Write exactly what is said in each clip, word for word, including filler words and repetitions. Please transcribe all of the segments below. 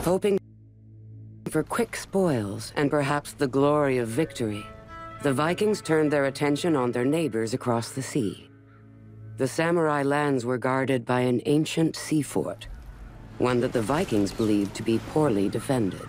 Hoping for quick spoils and perhaps the glory of victory, the Vikings turned their attention on their neighbors across the sea. The samurai lands were guarded by an ancient sea fort, one that the Vikings believed to be poorly defended.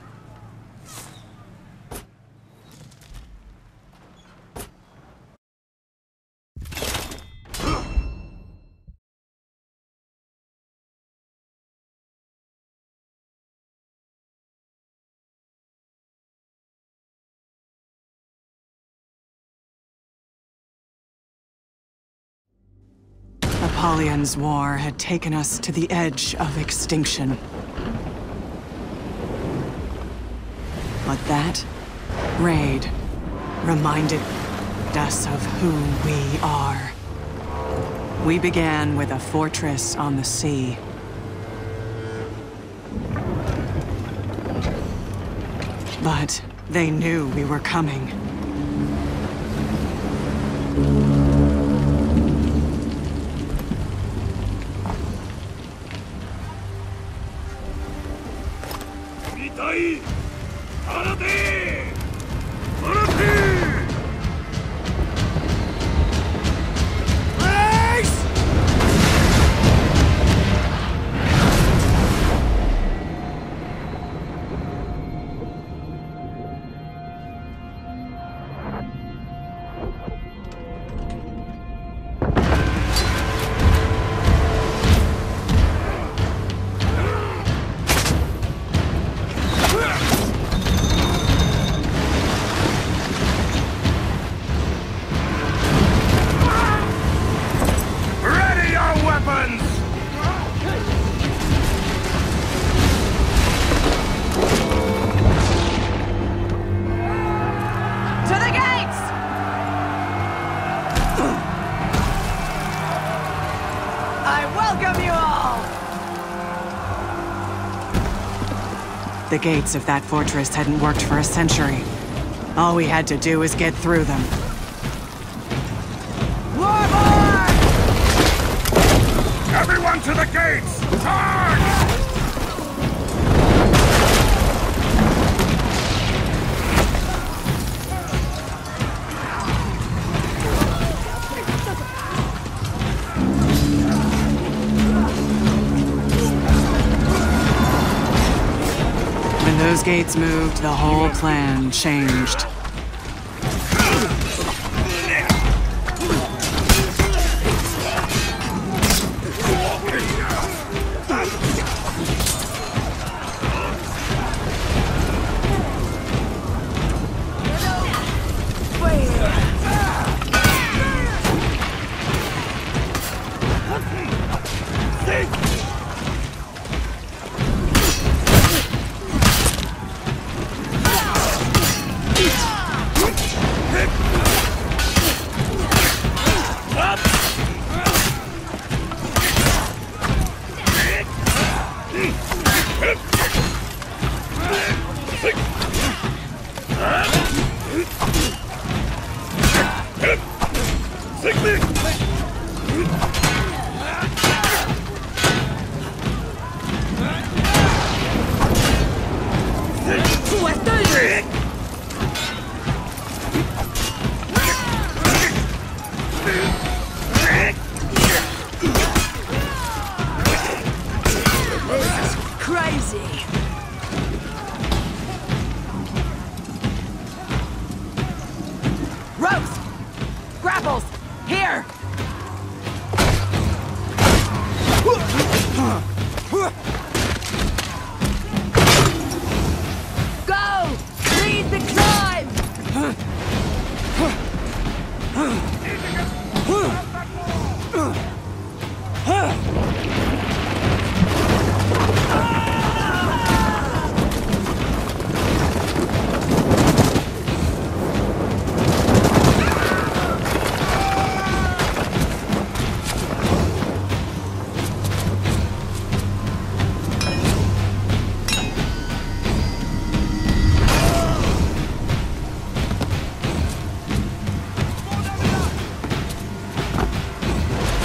Apollyon's war had taken us to the edge of extinction. But that raid reminded us of who we are. We began with a fortress on the sea. But they knew we were coming. The gates of that fortress hadn't worked for a century. All we had to do was get through them. Warlord! Everyone to the gates! Charge! When those gates moved, the whole plan changed.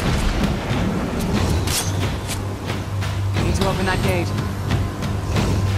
Open that gate.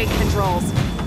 gate controls.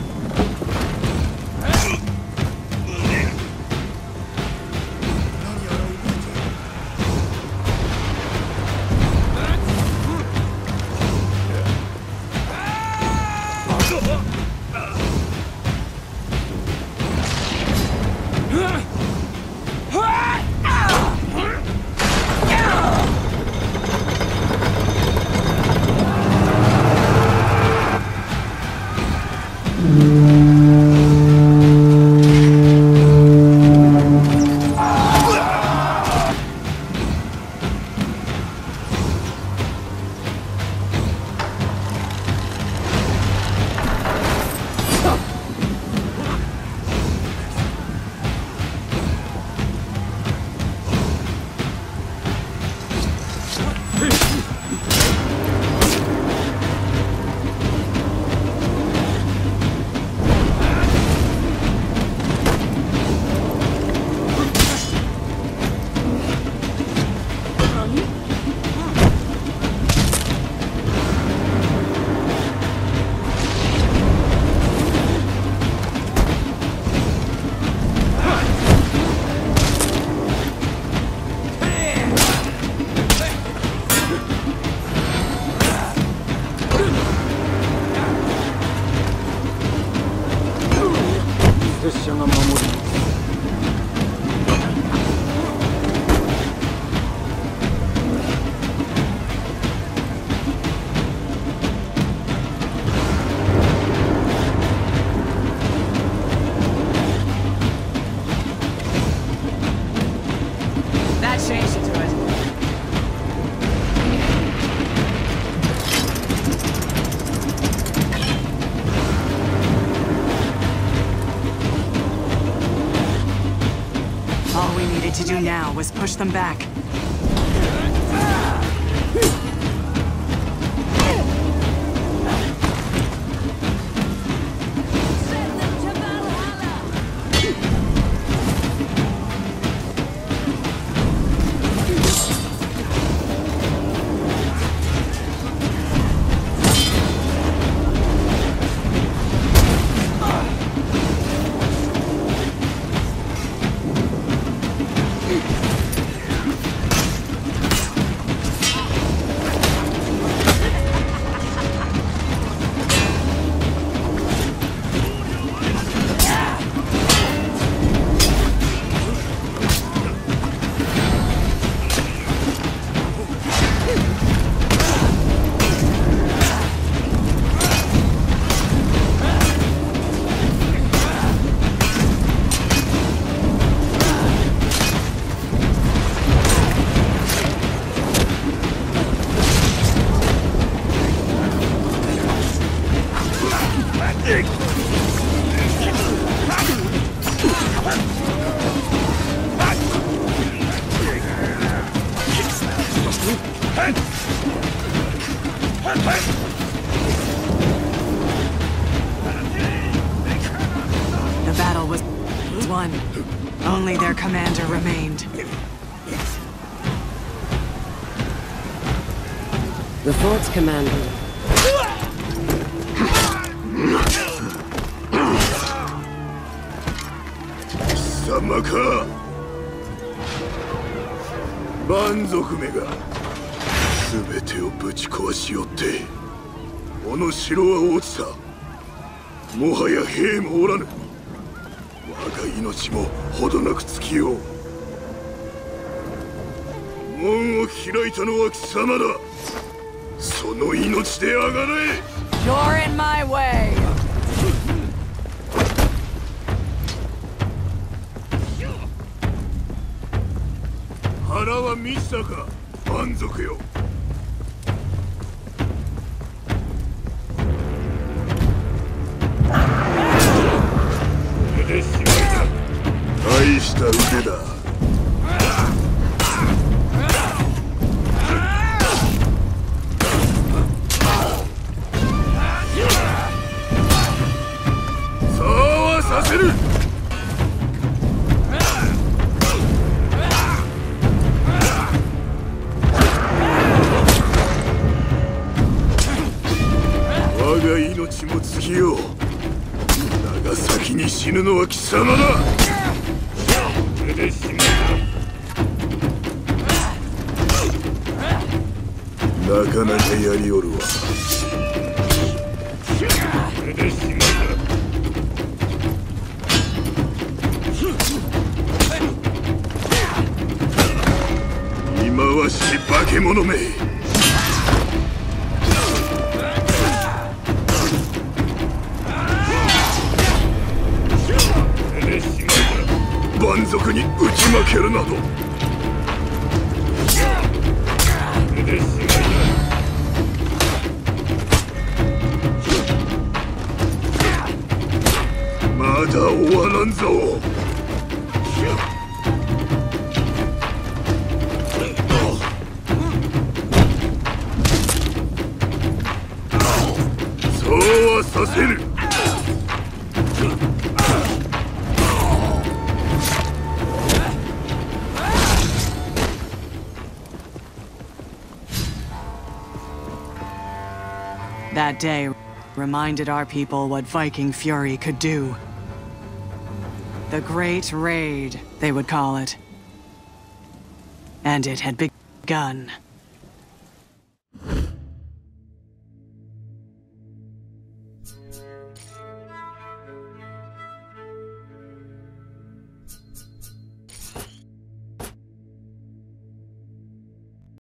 To do now was push them back. The battle was won. Only their commander remained. The fort's commander. Samaka! 蛮族めが全てをぶち壊しよってこの城は落ちた。もはや兵もおらぬ。我が命もほどなく尽きよう。門を開いたのは貴様だ。その命であがれ。 You're in my way. 腹は満ちたか、蛮族よ。腕しまいだ。大した腕だ。そうはさせる。 我が命も尽きよう。 だが先に死ぬのは貴様だ。なかなかやりおるわ。今はし化け物め。蛮族に打ち負けるなど。まだ終わらんぞ。そうはさせる。 That day reminded our people what Viking fury could do. The Great Raid, they would call it. And it had begun.